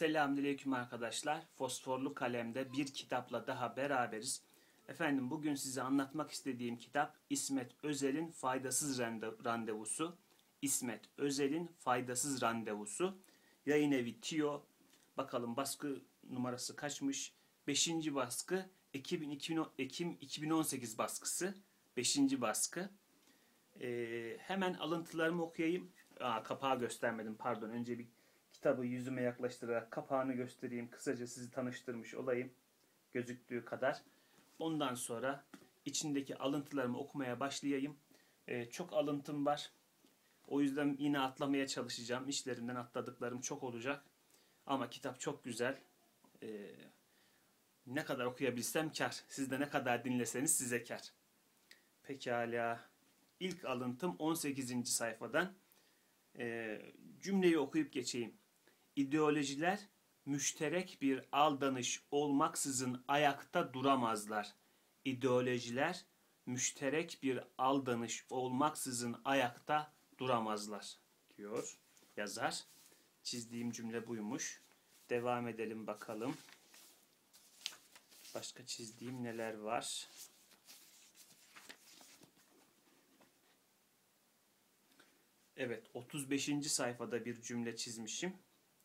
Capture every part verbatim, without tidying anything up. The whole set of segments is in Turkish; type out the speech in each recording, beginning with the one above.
Selamünaleyküm arkadaşlar. Fosforlu kalemde bir kitapla daha beraberiz. Efendim bugün size anlatmak istediğim kitap İsmet Özel'in Faydasız Randevusu. İsmet Özel'in Faydasız Randevusu. Yayın evi Tio. Bakalım baskı numarası kaçmış? Beşinci baskı. Ekim iki bin on sekiz baskısı. Beşinci baskı. Ee, hemen alıntılarımı okuyayım. Aa, kapağı göstermedim, pardon. Önce bir kitabı yüzüme yaklaştırarak kapağını göstereyim. Kısaca sizi tanıştırmış olayım gözüktüğü kadar. Ondan sonra içindeki alıntılarımı okumaya başlayayım. Ee, çok alıntım var. O yüzden yine atlamaya çalışacağım. İşlerinden atladıklarım çok olacak. Ama kitap çok güzel. Ee, ne kadar okuyabilsem kar. Siz de ne kadar dinleseniz size kar. Pekala. İlk alıntım on sekizinci sayfadan. Ee, cümleyi okuyup geçeyim. İdeolojiler müşterek bir aldanış olmaksızın ayakta duramazlar. İdeolojiler müşterek bir aldanış olmaksızın ayakta duramazlar diyor yazar. Çizdiğim cümle buymuş. Devam edelim bakalım. Başka çizdiğim neler var? Evet, otuz beşinci sayfada bir cümle çizmişim.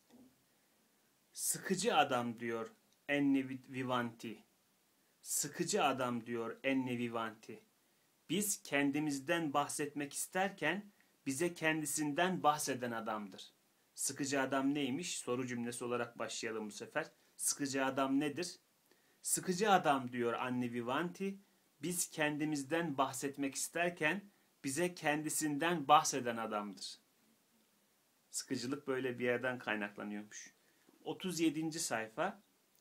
Sıkıcı adam diyor Enni Vivanti. Sıkıcı adam diyor Enni Vivanti. Biz kendimizden bahsetmek isterken bize kendisinden bahseden adamdır. Sıkıcı adam neymiş? Soru cümlesi olarak başlayalım bu sefer. Sıkıcı adam nedir? Sıkıcı adam diyor Enni Vivanti. Biz kendimizden bahsetmek isterken bize kendisinden bahseden adamdır. Sıkıcılık böyle bir yerden kaynaklanıyormuş. otuz yedinci sayfa.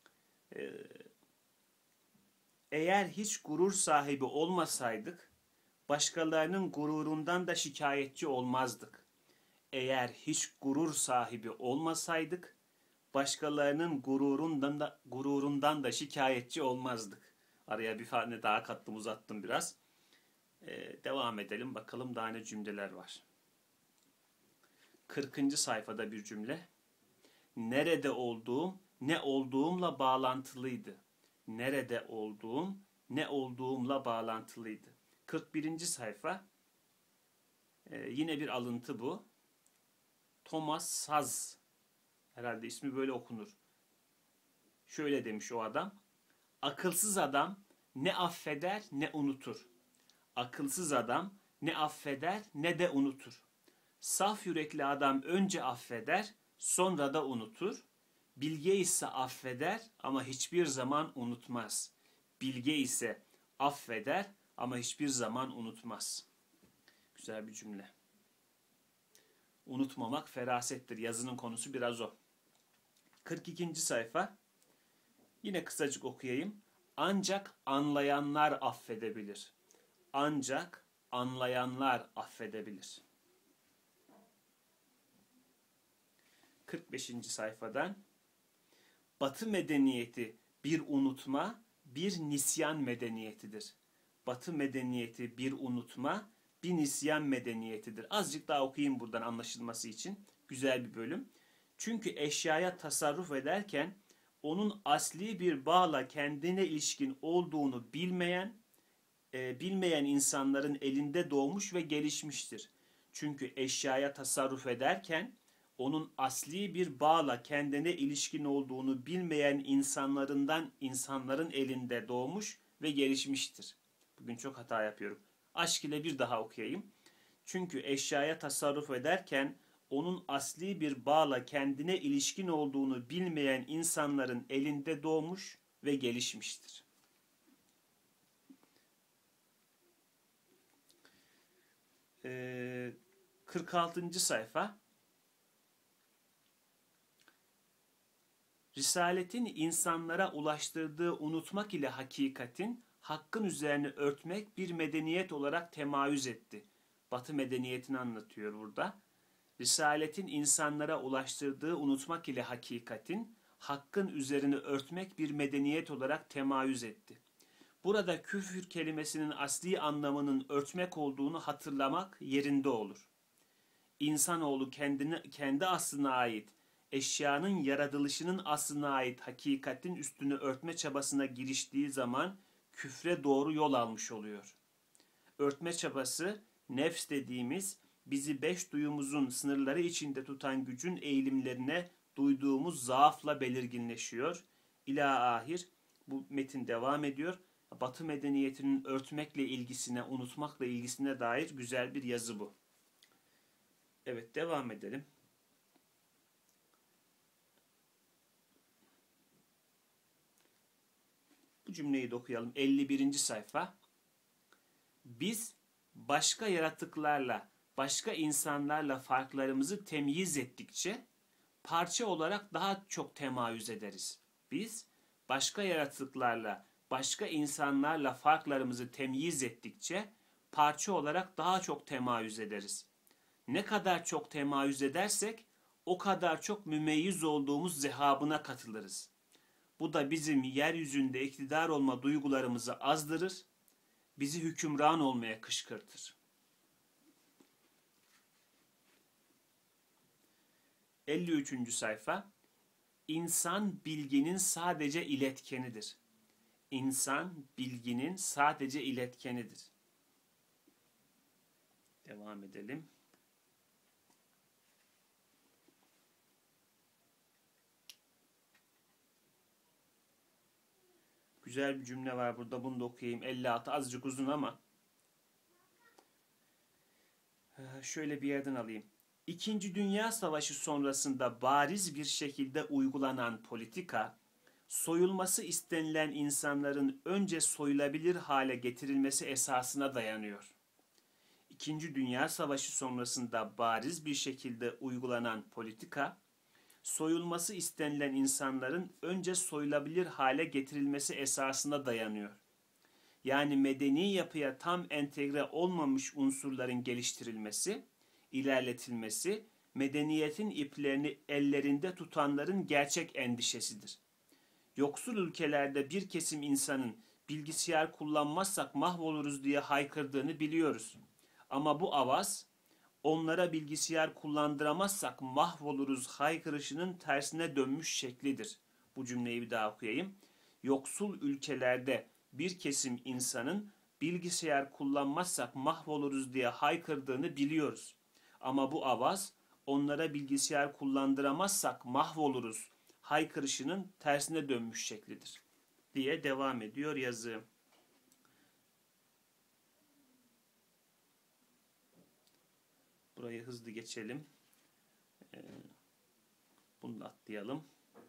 Eğer hiç gurur sahibi olmasaydık, başkalarının gururundan da şikayetçi olmazdık. Eğer hiç gurur sahibi olmasaydık, başkalarının gururundan da, gururundan da şikayetçi olmazdık. Araya bir tane daha kattım, uzattım biraz. Ee, devam edelim. Bakalım daha ne cümleler var. kırkıncı sayfada bir cümle. Nerede olduğum, ne olduğumla bağlantılıydı. Nerede olduğum, ne olduğumla bağlantılıydı. kırk birinci sayfa. Ee, yine bir alıntı bu. Thomas Saz. Herhalde ismi böyle okunur. Şöyle demiş o adam. Akılsız adam ne affeder ne unutur. Akılsız adam ne affeder ne de unutur. Saf yürekli adam önce affeder, sonra da unutur. Bilge ise affeder ama hiçbir zaman unutmaz. Bilge ise affeder ama hiçbir zaman unutmaz. Güzel bir cümle. Unutmamak ferasettir. Yazının konusu biraz o. kırk ikinci sayfa. Yine kısacık okuyayım. Ancak anlayanlar affedebilir. Ancak anlayanlar affedebilir. kırk beşinci sayfadan. Batı medeniyeti bir unutma, bir nisyan medeniyetidir. Batı medeniyeti bir unutma, bir nisyan medeniyetidir. Azıcık daha okuyayım buradan anlaşılması için. Güzel bir bölüm. Çünkü eşyaya tasarruf ederken onun asli bir bağla kendine ilişkin olduğunu bilmeyen, e, bilmeyen insanların elinde doğmuş ve gelişmiştir. Çünkü eşyaya tasarruf ederken onun asli bir bağla kendine ilişkin olduğunu bilmeyen insanlarından insanların elinde doğmuş ve gelişmiştir. Bugün çok hata yapıyorum. Aşk ile bir daha okuyayım. Çünkü eşyaya tasarruf ederken onun asli bir bağla kendine ilişkin olduğunu bilmeyen insanların elinde doğmuş ve gelişmiştir. Ee, kırk altıncı sayfa. Risaletin insanlara ulaştırdığı unutmak ile hakikatin, hakkın üzerine örtmek bir medeniyet olarak temayüz etti. Batı medeniyetini anlatıyor burada. Risaletin insanlara ulaştırdığı unutmak ile hakikatin, hakkın üzerine örtmek bir medeniyet olarak temayüz etti. Burada küfür kelimesinin asli anlamının örtmek olduğunu hatırlamak yerinde olur. İnsanoğlu kendine, kendi aslına ait eşyanın yaratılışının aslına ait hakikatin üstünü örtme çabasına giriştiği zaman küfre doğru yol almış oluyor. Örtme çabası, nefs dediğimiz bizi beş duyumuzun sınırları içinde tutan gücün eğilimlerine duyduğumuz zaafla belirginleşiyor. İlâ ahir bu metin devam ediyor. Batı medeniyetinin örtmekle ilgisine, unutmakla ilgisine dair güzel bir yazı bu. Evet, devam edelim. Bu cümleyi de okuyalım. elli birinci sayfa. Biz başka yaratıklarla, başka insanlarla farklarımızı temyiz ettikçe parça olarak daha çok temayüz ederiz. Biz başka yaratıklarla, başka insanlarla farklarımızı temyiz ettikçe parça olarak daha çok temayüz ederiz. Ne kadar çok temayüz edersek o kadar çok mümeyyiz olduğumuz zehabına katılırız. Bu da bizim yeryüzünde iktidar olma duygularımızı azdırır, bizi hükümran olmaya kışkırtır. elli üçüncü sayfa. İnsan bilginin sadece iletkenidir. İnsan bilginin sadece iletkenidir. Devam edelim. Güzel bir cümle var burada. Bunu da okuyayım. elli altı azıcık uzun ama şöyle bir yerden alayım. İkinci Dünya Savaşı sonrasında bariz bir şekilde uygulanan politika, soyulması istenilen insanların önce soyulabilir hale getirilmesi esasına dayanıyor. İkinci Dünya Savaşı sonrasında bariz bir şekilde uygulanan politika, soyulması istenilen insanların önce soyulabilir hale getirilmesi esasına dayanıyor. Yani medeni yapıya tam entegre olmamış unsurların geliştirilmesi, ilerletilmesi, medeniyetin iplerini ellerinde tutanların gerçek endişesidir. Yoksul ülkelerde bir kesim insanın bilgisayar kullanmazsak mahvoluruz diye haykırdığını biliyoruz. Ama bu avaz, onlara bilgisayar kullandıramazsak mahvoluruz haykırışının tersine dönmüş şeklidir. Bu cümleyi bir daha okuyayım. Yoksul ülkelerde bir kesim insanın bilgisayar kullanmazsak mahvoluruz diye haykırdığını biliyoruz. Ama bu avaz onlara bilgisayar kullandıramazsak mahvoluruz haykırışının tersine dönmüş şeklidir diye devam ediyor yazı. Burayı hızlı geçelim. Ee, bunu da atlayalım.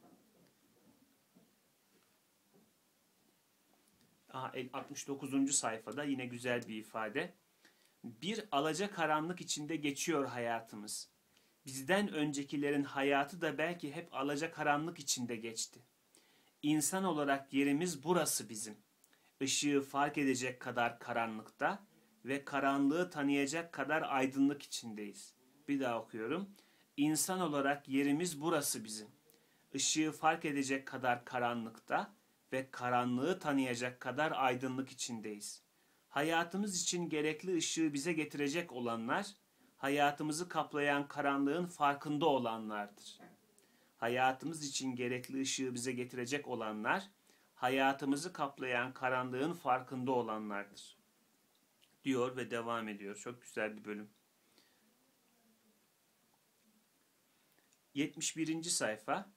Aha, altmış dokuzuncu sayfada yine güzel bir ifade. Bir alacakaranlık içinde geçiyor hayatımız. Bizden öncekilerin hayatı da belki hep alacakaranlık içinde geçti. İnsan olarak yerimiz burası bizim. Işığı fark edecek kadar karanlıkta ve karanlığı tanıyacak kadar aydınlık içindeyiz. Bir daha okuyorum. İnsan olarak yerimiz burası bizim. Işığı fark edecek kadar karanlıkta ve karanlığı tanıyacak kadar aydınlık içindeyiz. Hayatımız için gerekli ışığı bize getirecek olanlar, hayatımızı kaplayan karanlığın farkında olanlardır. Hayatımız için gerekli ışığı bize getirecek olanlar, hayatımızı kaplayan karanlığın farkında olanlardır. Diyor ve devam ediyor. Çok güzel bir bölüm. yetmiş birinci sayfa.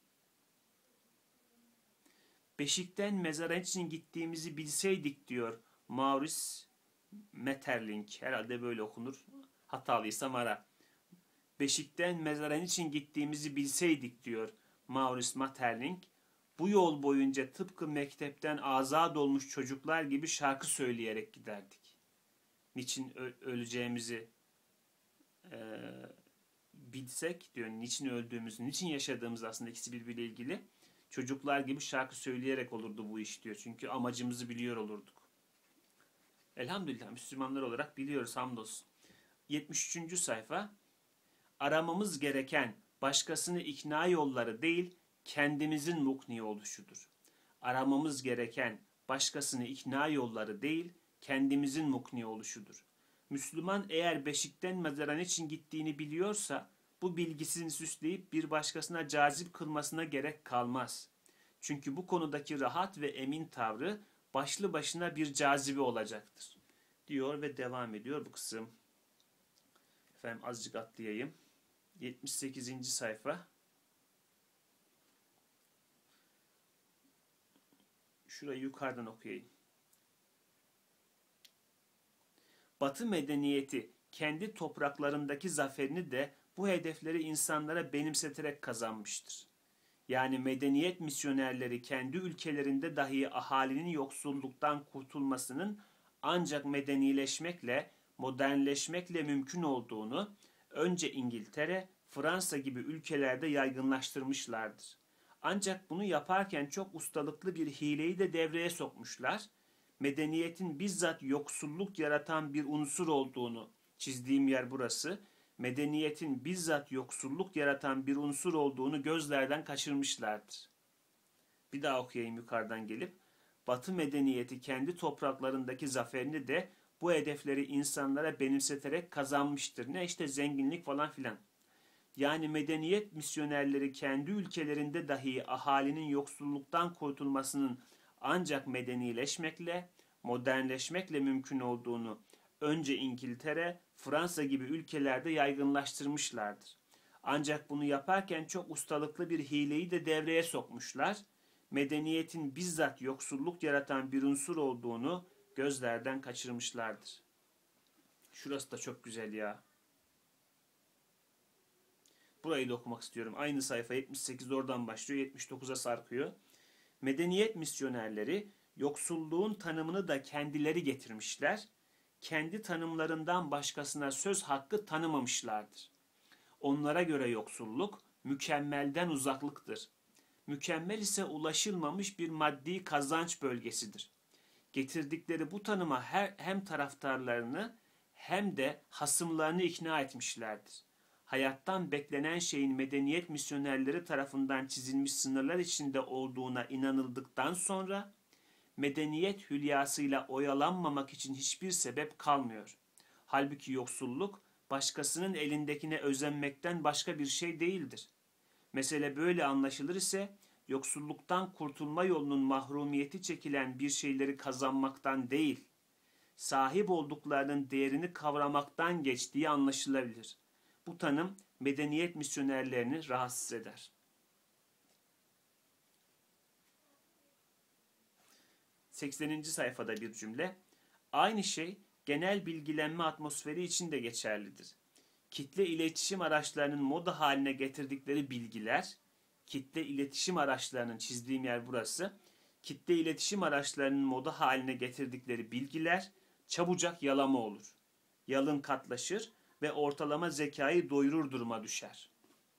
Beşikten mezara için gittiğimizi bilseydik diyor Maurice Maeterlinck. Herhalde böyle okunur. Hatalıysam ara. Beşikten mezara için gittiğimizi bilseydik diyor Maurice Maeterlinck. Bu yol boyunca tıpkı mektepten azat olmuş çocuklar gibi şarkı söyleyerek giderdik. Niçin öleceğimizi e, bilsek diyor, niçin öldüğümüzü, niçin yaşadığımız aslında ikisi birbiriyle ilgili. Çocuklar gibi şarkı söyleyerek olurdu bu iş diyor. Çünkü amacımızı biliyor olurduk. Elhamdülillah Müslümanlar olarak biliyoruz hamdolsun. yetmiş üçüncü sayfa. Aramamız gereken başkasını ikna yolları değil, kendimizin mukni oluşudur. Aramamız gereken başkasını ikna yolları değil, kendimizin mukni oluşudur. Müslüman eğer beşikten mezara için gittiğini biliyorsa, bu bilgisini süsleyip bir başkasına cazip kılmasına gerek kalmaz. Çünkü bu konudaki rahat ve emin tavrı başlı başına bir cazibe olacaktır. Diyor ve devam ediyor bu kısım. Efendim azıcık atlayayım. yetmiş sekizinci sayfa. Şurayı yukarıdan okuyayım. Batı medeniyeti kendi topraklarındaki zaferini de bu hedefleri insanlara benimseterek kazanmıştır. Yani medeniyet misyonerleri kendi ülkelerinde dahi ahalinin yoksulluktan kurtulmasının ancak medenileşmekle, modernleşmekle mümkün olduğunu önce İngiltere, Fransa gibi ülkelerde yaygınlaştırmışlardır. Ancak bunu yaparken çok ustalıklı bir hileyi de devreye sokmuşlar. Medeniyetin bizzat yoksulluk yaratan bir unsur olduğunu, çizdiğim yer burası, medeniyetin bizzat yoksulluk yaratan bir unsur olduğunu gözlerden kaçırmışlardır. Bir daha okuyayım yukarıdan gelip. Batı medeniyeti kendi topraklarındaki zaferini de bu hedefleri insanlara benimseterek kazanmıştır. Ne işte zenginlik falan filan. Yani medeniyet misyonerleri kendi ülkelerinde dahi ahalinin yoksulluktan kurtulmasının ancak medenileşmekle, modernleşmekle mümkün olduğunu önce İngiltere, Fransa gibi ülkelerde yaygınlaştırmışlardır. Ancak bunu yaparken çok ustalıklı bir hileyi de devreye sokmuşlar. Medeniyetin bizzat yoksulluk yaratan bir unsur olduğunu gözlerden kaçırmışlardır. Şurası da çok güzel ya. Burayı da okumak istiyorum. Aynı sayfa yetmiş sekiz oradan başlıyor, yetmiş dokuza sarkıyor. Medeniyet misyonerleri yoksulluğun tanımını da kendileri getirmişler. Kendi tanımlarından başkasına söz hakkı tanımamışlardır. Onlara göre yoksulluk mükemmelden uzaklıktır. Mükemmel ise ulaşılmamış bir maddi kazanç bölgesidir. Getirdikleri bu tanıma her, hem taraftarlarını hem de hasımlarını ikna etmişlerdir. Hayattan beklenen şeyin medeniyet misyonerleri tarafından çizilmiş sınırlar içinde olduğuna inanıldıktan sonra medeniyet hülyasıyla oyalanmamak için hiçbir sebep kalmıyor. Halbuki yoksulluk başkasının elindekine özenmekten başka bir şey değildir. Mesele böyle anlaşılır ise yoksulluktan kurtulma yolunun mahrumiyeti çekilen bir şeyleri kazanmaktan değil, sahip olduklarının değerini kavramaktan geçtiği anlaşılabilir. Bu tanım medeniyet misyonerlerini rahatsız eder. sekseninci sayfada bir cümle. Aynı şey genel bilgilenme atmosferi için de geçerlidir. Kitle iletişim araçlarının moda haline getirdikleri bilgiler, kitle iletişim araçlarının çizdiğim yer burası, kitle iletişim araçlarının moda haline getirdikleri bilgiler çabucak yalama olur. Yalın katlaşır ve ortalama zekayı doyurur duruma düşer.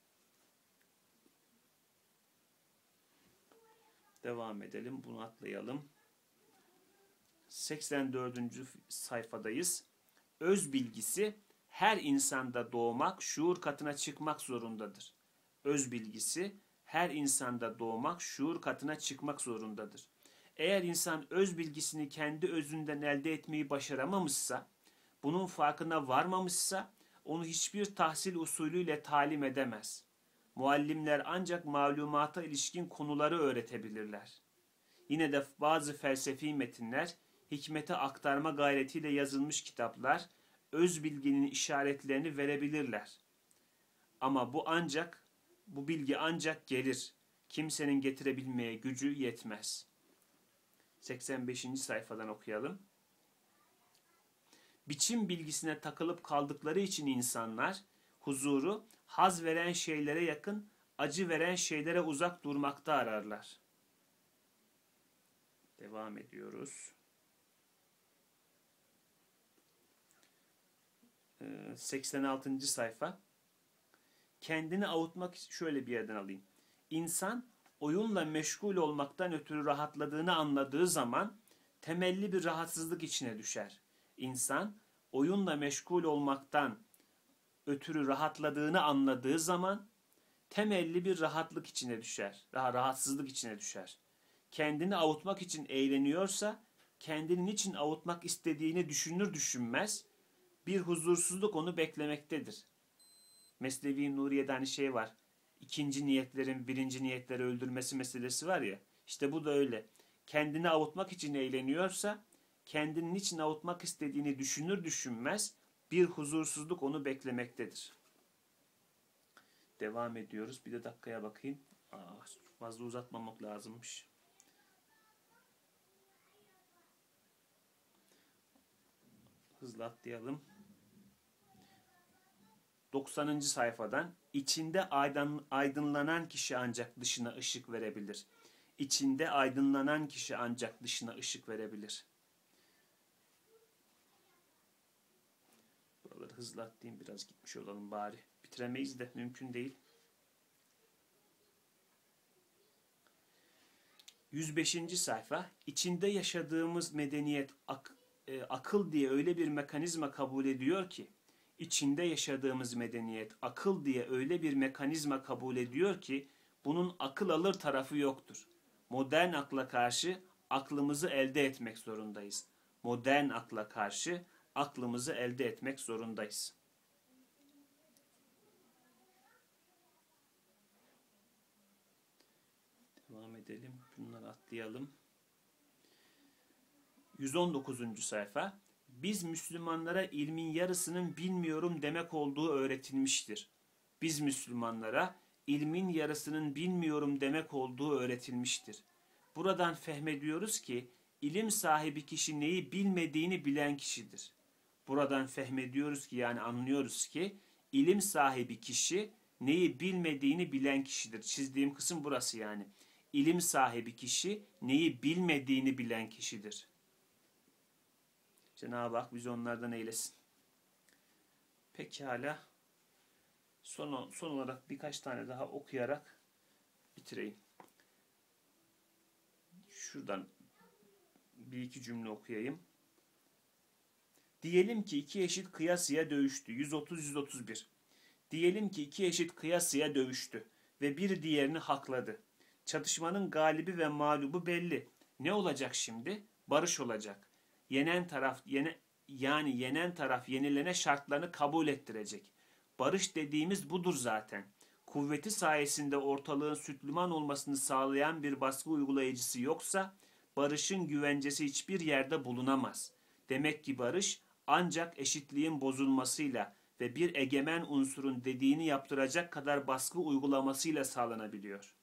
Devam edelim, bunu atlayalım. seksen dördüncü sayfadayız. Öz bilgisi her insanda doğmak, şuur katına çıkmak zorundadır. Öz bilgisi her insanda doğmak, şuur katına çıkmak zorundadır. Eğer insan öz bilgisini kendi özünden elde etmeyi başaramamışsa, bunun farkına varmamışsa, onu hiçbir tahsil usulüyle talim edemez. Muallimler ancak malumata ilişkin konuları öğretebilirler. Yine de bazı felsefi metinler, hikmete aktarma gayretiyle yazılmış kitaplar, öz bilginin işaretlerini verebilirler. Ama bu ancak, bu bilgi ancak gelir. Kimsenin getirebilmeye gücü yetmez. seksen beşinci sayfadan okuyalım. Biçim bilgisine takılıp kaldıkları için insanlar, huzuru, haz veren şeylere yakın, acı veren şeylere uzak durmakta ararlar. Devam ediyoruz. seksen altıncı sayfa. Kendini avutmak, şöyle bir yerden alayım. İnsan oyunla meşgul olmaktan ötürü rahatladığını anladığı zaman temelli bir rahatsızlık içine düşer. İnsan oyunla meşgul olmaktan ötürü rahatladığını anladığı zaman temelli bir rahatlık içine düşer. Daha rahatsızlık içine düşer. Kendini avutmak için eğleniyorsa kendini niçin avutmak istediğini düşünür düşünmez bir huzursuzluk onu beklemektedir. Mesnevi Nuriye'de hani şey var. İkinci niyetlerin birinci niyetleri öldürmesi meselesi var ya. İşte bu da öyle. Kendini avutmak için eğleniyorsa, kendini niçin avutmak istediğini düşünür düşünmez bir huzursuzluk onu beklemektedir. Devam ediyoruz. Bir de dakikaya bakayım. Aa, fazla uzatmamak lazımmış. Hızlı atlayalım. doksanıncı sayfadan içinde aydınlanan kişi ancak dışına ışık verebilir. İçinde aydınlanan kişi ancak dışına ışık verebilir. Buraları hızlı atlayayım, biraz gitmiş olalım bari. Bitiremeyiz de, mümkün değil. yüz beşinci sayfa. İçinde yaşadığımız medeniyet ak, e, akıl diye öyle bir mekanizma kabul ediyor ki, içinde yaşadığımız medeniyet akıl diye öyle bir mekanizma kabul ediyor ki bunun akıl alır tarafı yoktur. Modern akla karşı aklımızı elde etmek zorundayız. Modern akla karşı aklımızı elde etmek zorundayız. Devam edelim. Bunları atlayalım. yüz on dokuzuncu sayfa. Biz Müslümanlara ilmin yarısının bilmiyorum demek olduğu öğretilmiştir. Biz Müslümanlara ilmin yarısının bilmiyorum demek olduğu öğretilmiştir. Buradan fehmediyoruz ki ilim sahibi kişi neyi bilmediğini bilen kişidir. Buradan fehmediyoruz ki yani anlıyoruz ki ilim sahibi kişi neyi bilmediğini bilen kişidir. Çizdiğim kısım burası yani. İlim sahibi kişi neyi bilmediğini bilen kişidir. Cenab-ı Hak bizi onlardan eylesin. Pekala. Son, son olarak birkaç tane daha okuyarak bitireyim. Şuradan bir iki cümle okuyayım. Diyelim ki iki eşit kıyasıya dövüştü. yüz otuz yüz otuz bir. Diyelim ki iki eşit kıyasıya dövüştü ve bir diğerini hakladı. Çatışmanın galibi ve mağlubu belli. Ne olacak şimdi? Barış olacak. Yenen taraf yene, yani yenen taraf yenilene şartlarını kabul ettirecek. Barış dediğimiz budur zaten. Kuvveti sayesinde ortalığın sütlüman olmasını sağlayan bir baskı uygulayıcısı yoksa barışın güvencesi hiçbir yerde bulunamaz. Demek ki barış ancak eşitliğin bozulmasıyla ve bir egemen unsurun dediğini yaptıracak kadar baskı uygulamasıyla sağlanabiliyor.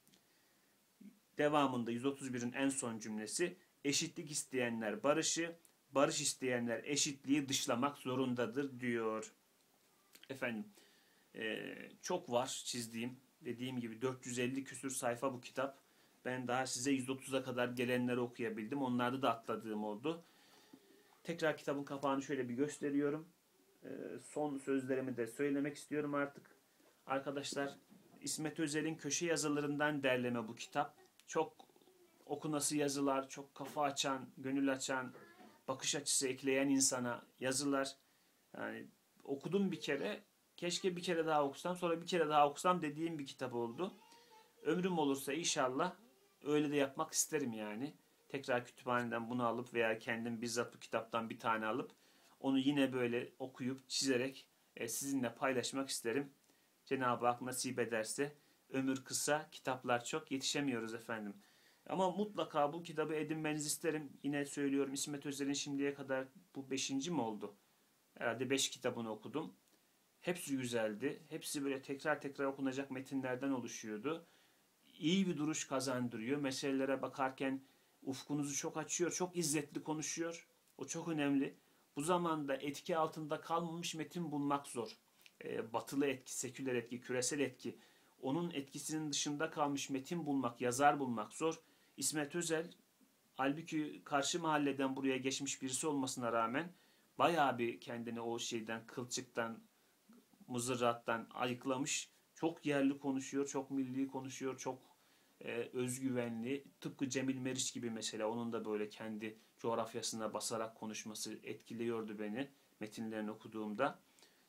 Devamında yüz otuz birin en son cümlesi, eşitlik isteyenler barışı, barış isteyenler eşitliği dışlamak zorundadır diyor. Efendim, e, çok var çizdiğim, dediğim gibi dört yüz elli küsür sayfa bu kitap. Ben daha size yüz otuza kadar gelenleri okuyabildim. Onlarda da atladığım oldu. Tekrar kitabın kapağını şöyle bir gösteriyorum. E, son sözlerimi de söylemek istiyorum artık. Arkadaşlar, İsmet Özel'in köşe yazılarından derleme bu kitap. Çok okunası yazılar, çok kafa açan, gönül açan, bakış açısı ekleyen insana yazılar. Yani okudum bir kere, keşke bir kere daha okusam, sonra bir kere daha okusam dediğim bir kitap oldu. Ömrüm olursa inşallah öyle de yapmak isterim yani. Tekrar kütüphaneden bunu alıp veya kendim bizzat bu kitaptan bir tane alıp onu yine böyle okuyup çizerek e, sizinle paylaşmak isterim. Cenab-ı Hak nasip ederse. Ömür kısa, kitaplar çok, yetişemiyoruz efendim. Ama mutlaka bu kitabı edinmenizi isterim. Yine söylüyorum, İsmet Özel'in şimdiye kadar bu beşinci mi oldu? Herhalde beş kitabını okudum. Hepsi güzeldi. Hepsi böyle tekrar tekrar okunacak metinlerden oluşuyordu. İyi bir duruş kazandırıyor. Meselelere bakarken ufkunuzu çok açıyor. Çok izzetli konuşuyor. O çok önemli. Bu zamanda etki altında kalmamış metin bulmak zor. Ee, batılı etki, seküler etki, küresel etki. Onun etkisinin dışında kalmış metin bulmak, yazar bulmak zor. İsmet Özel, halbuki karşı mahalleden buraya geçmiş birisi olmasına rağmen bayağı bir kendini o şeyden, kılçıktan, mızırrattan ayıklamış. Çok yerli konuşuyor, çok milli konuşuyor, çok e, özgüvenli. Tıpkı Cemil Meriç gibi mesela, onun da böyle kendi coğrafyasına basarak konuşması etkiliyordu beni metinlerini okuduğumda.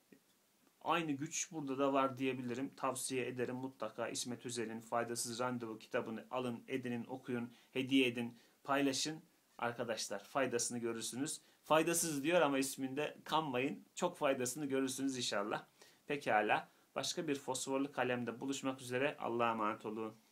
Aynı güç burada da var diyebilirim. Tavsiye ederim mutlaka İsmet Özel'in Faydasız Randevu kitabını alın, edinin, okuyun, hediye edin, paylaşın. Arkadaşlar faydasını görürsünüz. Faydasız diyor ama isminde kanmayın. Çok faydasını görürsünüz inşallah. Pekala. Başka bir fosforlu kalemde buluşmak üzere. Allah'a emanet olun.